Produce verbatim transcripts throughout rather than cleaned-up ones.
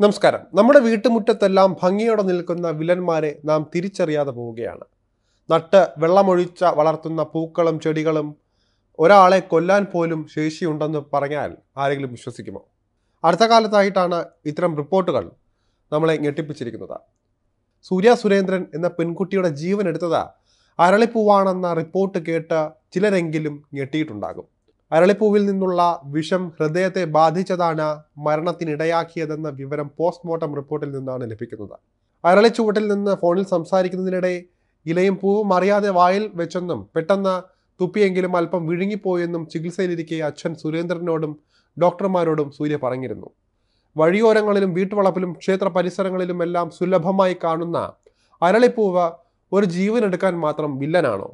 നമസ്കാരം. നമ്മുടെ വീട്ടുമുറ്റത്തെല്ലാം ഭംഗിയോടെ നിൽക്കുന്ന വില്ലന്മാരെ നാം തിരിച്ചറിയാതെ പോവുകയാണ്. നട്ട് വെള്ളമൊഴിച്ച വളർത്തുന്ന പൂക്കളും ചെടികളും ഒരാളെ കൊല്ലാൻ പോലും ശേഷിയുണ്ടെന്ന് പറഞ്ഞാൽ ആരെങ്കിലും വിശ്വസിക്കുമോ? അടുത്ത കാലത്തായിട്ടാണ് ഇത്തരം റിപ്പോർട്ടുകൾ നമ്മളെ ഞെട്ടിപ്പിച്ചിരിക്കുന്നത്. സൂര്യ സുരേന്ദ്രൻ എന്ന പെൺകുട്ടിയുടെ ജീവൻ എടുത്തത് അരളിപ്പൂവാണെന്ന റിപ്പോർട്ട് കേട്ട് ചിലരെങ്കിലും ഞെട്ടിയിട്ടുണ്ടാകും. അരളിപ്പൂവിൽ നിന്നുള്ള വിഷം ഹൃദയത്തെ ബാധിച്ചതാണ് മരണത്തിനിടയാക്കിയതെന്ന വിവരം പോസ്റ്റ്മോർട്ടം റിപ്പോർട്ടിൽ നിന്നാണ് ലഭിക്കുന്നത്. അരളിച്ചുവട്ടിൽ നിന്ന് ഫോണിൽ സംസാരിക്കുന്നതിനിടെ ഇലയും പൂവും അറിയാതെ വായിൽ വെച്ചെന്നും പെട്ടെന്ന് തുപ്പിയെങ്കിലും അല്പം വിഴുങ്ങിപ്പോയെന്നും ചികിത്സയിലിരിക്കെ അച്ഛൻ സുരേന്ദ്രനോടും ഡോക്ടർമാരോടും സൂര്യ പറഞ്ഞിരുന്നു. വഴിയോരങ്ങളിലും വീട്ടുവളപ്പിലും ക്ഷേത്ര പരിസരങ്ങളിലുമെല്ലാം സുലഭമായി കാണുന്ന അരളിപ്പൂവ് ഒരു ജീവനെടുക്കാൻ മാത്രം വില്ലനാണോ?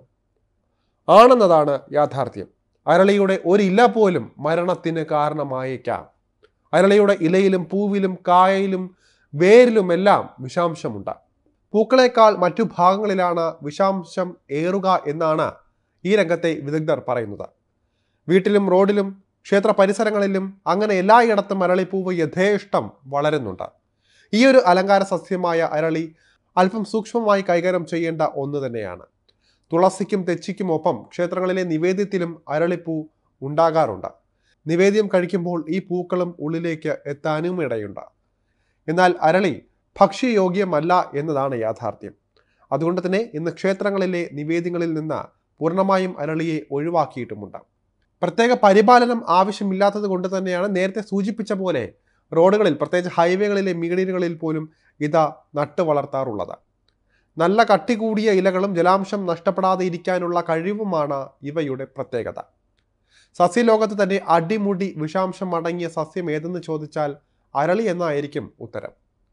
ആണെന്നതാണ് യാഥാർത്ഥ്യം. അരളിയുടെ ഒരു ഇല പോലും മരണത്തിന് കാരണമായേക്കാം. അരളിയുടെ ഇലയിലും പൂവിലും കായയിലും വേരിലുമെല്ലാം വിഷാംശമുണ്ട്. പൂക്കളേക്കാൾ മറ്റു ഭാഗങ്ങളിലാണ് വിഷാംശം ഏറുക എന്നാണ് ഈ രംഗത്തെ വിദഗ്ധർ പറയുന്നത്. വീട്ടിലും റോഡിലും ക്ഷേത്ര പരിസരങ്ങളിലും അങ്ങനെ എല്ലായിടത്തും അരളിപ്പൂവ് യഥേഷ്ടം വളരുന്നുണ്ട്. ഈ ഒരു അലങ്കാര സസ്യമായ അരളി അല്പം സൂക്ഷ്മമായി കൈകാര്യം ചെയ്യേണ്ട ഒന്ന് തന്നെയാണ്. തുളസിക്കും തെച്ചിക്കും ഒപ്പം ക്ഷേത്രങ്ങളിലെ നിവേദ്യത്തിലും അരളിപ്പൂ ഉണ്ടാകാറുണ്ട്. നിവേദ്യം കഴിക്കുമ്പോൾ ഈ പൂക്കളും ഉള്ളിലേക്ക് എത്താനും ഇടയുണ്ട്. എന്നാൽ അരളി ഭക്ഷ്യയോഗ്യമല്ല എന്നതാണ് യാഥാർത്ഥ്യം. അതുകൊണ്ട് തന്നെ ഇന്ന് ക്ഷേത്രങ്ങളിലെ നിവേദ്യങ്ങളിൽ നിന്ന് പൂർണ്ണമായും അരളിയെ ഒഴിവാക്കിയിട്ടുമുണ്ട്. പ്രത്യേക പരിപാലനം ആവശ്യമില്ലാത്തത് കൊണ്ട് തന്നെയാണ് നേരത്തെ സൂചിപ്പിച്ച പോലെ റോഡുകളിൽ, പ്രത്യേകിച്ച് ഹൈവേകളിലെ മീഡിയകളിൽ പോലും ഇത് നട്ടു വളർത്താറുള്ളത്. നല്ല കട്ടി കൂടിയ ഇലകളും ജലാംശം നഷ്ടപ്പെടാതെ ഇരിക്കാനുള്ള കഴിവുമാണ് ഇവയുടെ പ്രത്യേകത. സസ്യലോകത്ത് തന്നെ അടിമുടി വിഷാംശം അടങ്ങിയ സസ്യം ഏതെന്ന് ചോദിച്ചാൽ അരളി എന്നായിരിക്കും ഉത്തരം.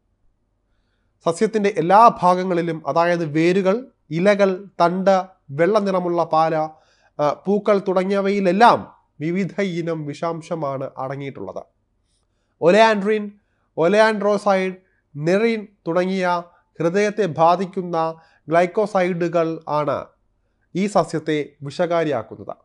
സസ്യത്തിൻ്റെ എല്ലാ ഭാഗങ്ങളിലും, അതായത് വേരുകൾ, ഇലകൾ, തണ്ട്, വെള്ള നിറമുള്ള പാല, പൂക്കൾ തുടങ്ങിയവയിലെല്ലാം വിവിധ ഇനം വിഷാംശമാണ് അടങ്ങിയിട്ടുള്ളത്. ഒലയാൻഡ്രിൻ, ഒലയാൻഡ്രോസൈഡ്, നെറിൻ തുടങ്ങിയ ഹൃദയത്തെ ബാധിക്കുന്ന ഗ്ലൈക്കോസൈഡുകൾ ആണ് ഈ സസ്യത്തെ വിഷകാരിയാക്കുന്നത്.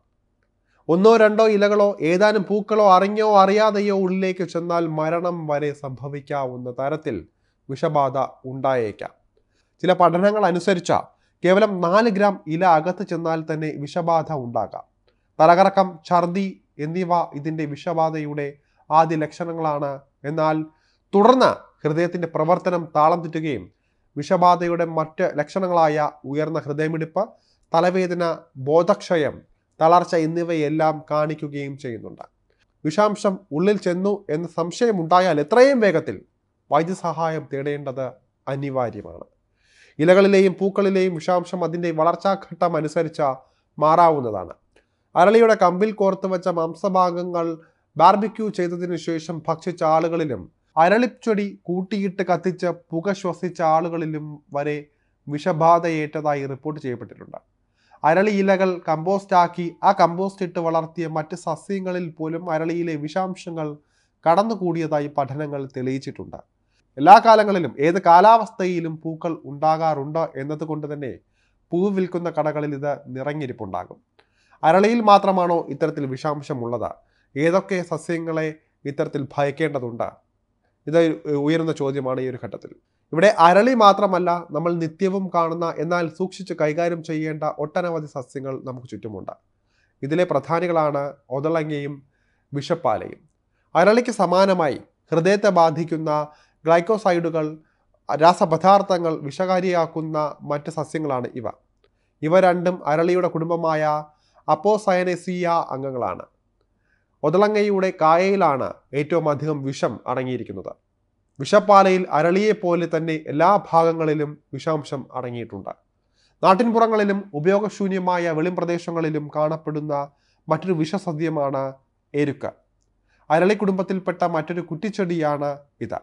ഒന്നോ രണ്ടോ ഇലകളോ ഏതാനും പൂക്കളോ അറിഞ്ഞോ അറിയാതെയോ ഉള്ളിലേക്ക് ചെന്നാൽ മരണം വരെ സംഭവിക്കാവുന്ന തരത്തിൽ വിഷബാധ ഉണ്ടായേക്കാം. ചില പഠനങ്ങൾ അനുസരിച്ച് കേവലം നാല് ഗ്രാം ഇല അകത്ത് ചെന്നാൽ തന്നെ വിഷബാധ ഉണ്ടാകാം. തലകറക്കം, ഛർദി എന്നിവ ഇതിൻ്റെ വിഷബാധയുടെ ആദ്യ ലക്ഷണങ്ങളാണ്. എന്നാൽ തുടർന്ന് ഹൃദയത്തിൻ്റെ പ്രവർത്തനം താളം തെറ്റുകയും വിഷബാധയുടെ മറ്റ് ലക്ഷണങ്ങളായ ഉയർന്ന ഹൃദയമിടിപ്പ്, തലവേദന, ബോധക്ഷയം, തളർച്ച എന്നിവയെല്ലാം കാണിക്കുകയും ചെയ്യുന്നുണ്ട്. വിഷാംശം ഉള്ളിൽ ചെന്നു എന്ന് സംശയമുണ്ടായാൽ എത്രയും വേഗത്തിൽ വൈദ്യസഹായം തേടേണ്ടത് അനിവാര്യമാണ്. ഇലകളിലെയും പൂക്കളിലെയും വിഷാംശം അതിൻ്റെ വളർച്ചാഘട്ടം അനുസരിച്ച് മാറാവുന്നതാണ്. അരളിയുടെ കമ്പിൽ കോർത്തു വെച്ച മാംസഭാഗങ്ങൾ ബാർബിക്യൂ ചെയ്തതിനു ശേഷം ഭക്ഷിച്ച ആളുകളിലും അരളിച്ചെടി കൂട്ടിയിട്ട് കത്തിച്ച് പുക ശ്വസിച്ച ആളുകളിലും വരെ വിഷബാധയേറ്റതായി റിപ്പോർട്ട് ചെയ്യപ്പെട്ടിട്ടുണ്ട്. അരളി ഇലകൾ കമ്പോസ്റ്റാക്കി ആ കമ്പോസ്റ്റ് ഇട്ട് വളർത്തിയ മറ്റ് സസ്യങ്ങളിൽ പോലും അരളിയിലെ വിഷാംശങ്ങൾ കടന്നുകൂടിയതായി പഠനങ്ങൾ തെളിയിച്ചിട്ടുണ്ട്. എല്ലാ കാലങ്ങളിലും ഏത് കാലാവസ്ഥയിലും പൂക്കൾ ഉണ്ടാകാറുണ്ട് എന്നതുകൊണ്ട് തന്നെ പൂവ് വിൽക്കുന്ന കടകളിൽ ഇത് നിറഞ്ഞിരിപ്പുണ്ടാകും. അരളിയിൽ മാത്രമാണോ ഇത്തരത്തിൽ വിഷാംശമുള്ളത്? ഏതൊക്കെ സസ്യങ്ങളെ ഇത്തരത്തിൽ ഭയക്കേണ്ടതുണ്ട്? ഇത് ഉയരുന്ന ചോദ്യമാണ് ഈ ഒരു ഘട്ടത്തിൽ. ഇവിടെ അരളി മാത്രമല്ല, നമ്മൾ നിത്യവും കാണുന്ന എന്നാൽ സൂക്ഷിച്ച് കൈകാര്യം ചെയ്യേണ്ട ഒട്ടനവധി സസ്യങ്ങൾ നമുക്ക് ചുറ്റുമുണ്ട്. ഇതിലെ പ്രധാനികളാണ് ഒതളങ്ങയും വിഷപ്പാലയും. അരളിക്ക് സമാനമായി ഹൃദയത്തെ ബാധിക്കുന്ന ഗ്ലൈക്കോസൈഡുകൾ, രാസപദാർത്ഥങ്ങൾ വിഷകാരിയാക്കുന്ന മറ്റ് സസ്യങ്ങളാണ് ഇവ. ഇവ രണ്ടും അരളിയുടെ കുടുംബമായ അപ്പോസയനേസിയ അംഗങ്ങളാണ്. ഒതളങ്ങയുടെ കായയിലാണ് ഏറ്റവും അധികം വിഷം അടങ്ങിയിരിക്കുന്നത്. വിഷപ്പാലയിൽ അരളിയെപ്പോലെ തന്നെ എല്ലാ ഭാഗങ്ങളിലും വിഷാംശം അടങ്ങിയിട്ടുണ്ട്. നാട്ടിൻപുറങ്ങളിലും ഉപയോഗശൂന്യമായ വെളിംപ്രദേശങ്ങളിലും കാണപ്പെടുന്ന മറ്റൊരു വിഷസസ്യമാണ് എരുക്ക്. അരളി കുടുംബത്തിൽപ്പെട്ട മറ്റൊരു കുറ്റിച്ചെടിയാണ് ഇത്.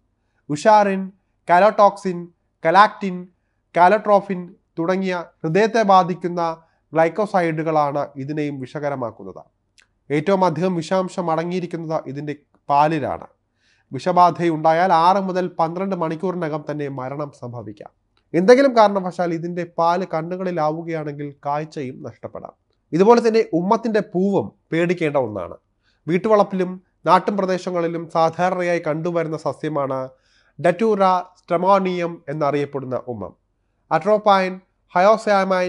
ഉഷാറിൻ, കാലോടോക്സിൻ, കലാക്റ്റിൻ, കാലോട്രോഫിൻ തുടങ്ങിയ ഹൃദയത്തെ ബാധിക്കുന്ന ഗ്ലൈക്കോസൈഡുകളാണ് ഇതിനെയും വിഷകരമാക്കുന്നത്. ഏറ്റവും അധികം വിഷാംശം അടങ്ങിയിരിക്കുന്നത് ഇതിൻ്റെ പാലിലാണ്. വിഷബാധയുണ്ടായാൽ ആറ് മുതൽ പന്ത്രണ്ട് മണിക്കൂറിനകം തന്നെ മരണം സംഭവിക്കാം. എന്തെങ്കിലും കാരണവശാൽ ഇതിൻ്റെ പാല് കണ്ണുകളിലാവുകയാണെങ്കിൽ കാഴ്ചയും നഷ്ടപ്പെടാം. ഇതുപോലെ തന്നെ ഉമ്മത്തിൻ്റെ പൂവും പേടിക്കേണ്ട ഒന്നാണ്. വീട്ടുവളപ്പിലും നാട്ടും പ്രദേശങ്ങളിലും സാധാരണയായി കണ്ടുവരുന്ന സസ്യമാണ് ഡറ്റൂറ സ്ട്രെമോണിയം എന്നറിയപ്പെടുന്ന ഉമ്മം. അട്രോപൈൻ, ഹയോസാമൈൻ,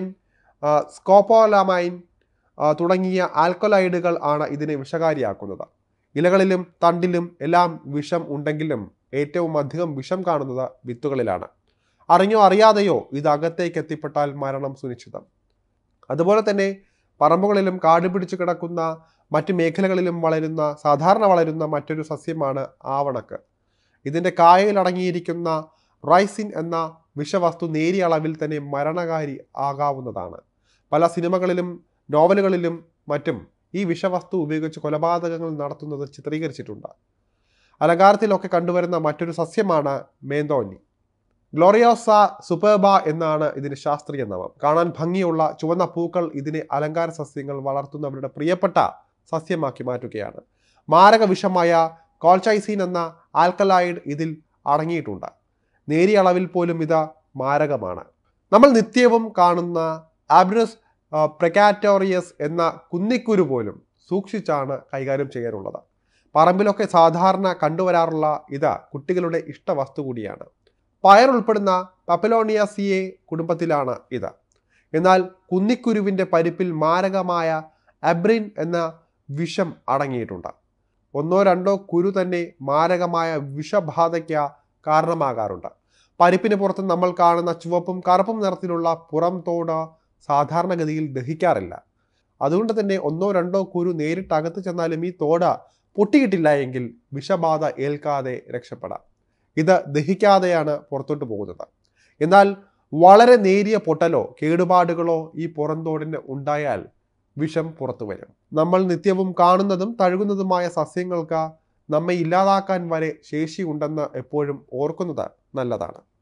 സ്കോപ്പോലാമൈൻ തുടങ്ങിയ ആൽക്കലോയിഡുകൾ ആണ് ഇതിനെ വിഷകാരിയാക്കുന്നത്. ഇലകളിലും തണ്ടിലും എല്ലാം വിഷം ഉണ്ടെങ്കിലും ഏറ്റവും അധികം വിഷം കാണുന്നത് വിത്തുകളിലാണ്. അറിഞ്ഞോ അറിയാതെയോ ഇത് അകത്തേക്ക് എത്തിപ്പെട്ടാൽ മരണം സുനിശ്ചിതം. അതുപോലെ തന്നെ പറമ്പുകളിലും കാട് പിടിച്ചു കിടക്കുന്ന മറ്റ് മേഖലകളിലും വളരുന്ന സാധാരണ വളരുന്ന മറ്റൊരു സസ്യമാണ് ആവണക്ക്. ഇതിൻ്റെ കായയിൽ അടങ്ങിയിരിക്കുന്ന റൈസിൻ എന്ന വിഷവസ്തു നേരിയ അളവിൽ തന്നെ മരണകാരി ആകാവുന്നതാണ്. പല സിനിമകളിലും നോവലുകളിലും മറ്റും ഈ വിഷവസ്തു ഉപയോഗിച്ച് കൊലപാതകങ്ങൾ നടത്തുന്നത് ചിത്രീകരിച്ചിട്ടുണ്ട്. അലങ്കാരത്തിലൊക്കെ കണ്ടുവരുന്ന മറ്റൊരു സസ്യമാണ് മേന്തോന്നി. ഗ്ലോറിയോസ സൂപ്പർബ എന്നാണ് ഇതിന് ശാസ്ത്രീയ നാമം. കാണാൻ ഭംഗിയുള്ള ചുവന്ന പൂക്കൾ ഇതിനെ അലങ്കാര സസ്യങ്ങൾ വളർത്തുന്നവരുടെ പ്രിയപ്പെട്ട സസ്യമാക്കി മാറ്റുകയാണ്. മാരക വിഷമായ കോൾച്ചൈസിൻ എന്ന ആൽക്കലോയിഡ് ഇതിൽ അടങ്ങിയിട്ടുണ്ട്. നേരിയ അളവിൽ പോലും ഇത് മാരകമാണ്. നമ്മൾ നിത്യവും കാണുന്ന ആബ്രസ് പ്രൊക്കാറ്റോറിയസ് എന്ന കുന്നിക്കുരു പോലും സൂക്ഷിച്ചാണ് കൈകാര്യം ചെയ്യാറുള്ളത്. പറമ്പിലൊക്കെ സാധാരണ കണ്ടുവരാറുള്ള ഇത് കുട്ടികളുടെ ഇഷ്ടവസ്തു കൂടിയാണ്. പയർ ഉൾപ്പെടുന്ന പപ്പലോണിയാസിയെ കുടുംബത്തിലാണ് ഇത്. എന്നാൽ കുന്നിക്കുരുവിൻ്റെ പരിപ്പിൽ മാരകമായ അബ്രിൻ എന്ന വിഷം അടങ്ങിയിട്ടുണ്ട്. ഒന്നോ രണ്ടോ കുരു തന്നെ മാരകമായ വിഷബാധയ്ക്ക് കാരണമാകാറുണ്ട്. പരിപ്പിന് പുറത്ത് നമ്മൾ കാണുന്ന ചുവപ്പും കറുപ്പും നിറത്തിലുള്ള പുറം തോട് സാധാരണഗതിയിൽ ദഹിക്കാറില്ല. അതുകൊണ്ട് തന്നെ ഒന്നോ രണ്ടോ കുരു നേരിട്ട് അകത്ത് ചെന്നാലും ഈ തോട് പൊട്ടിയിട്ടില്ല എങ്കിൽ വിഷബാധ ഏൽക്കാതെ രക്ഷപ്പെടാം. ഇത് ദഹിക്കാതെയാണ് പുറത്തോട്ട് പോകുന്നത്. എന്നാൽ വളരെ നേരിയ പൊട്ടലോ കേടുപാടുകളോ ഈ പുറന്തോടിന് ഉണ്ടായാൽ വിഷം പുറത്തു വരും. നമ്മൾ നിത്യവും കാണുന്നതും തഴുകുന്നതുമായ സസ്യങ്ങൾക്ക് നമ്മെ ഇല്ലാതാക്കാൻ വരെ ശേഷിയുണ്ടെന്ന് എപ്പോഴും ഓർക്കുന്നത് നല്ലതാണ്.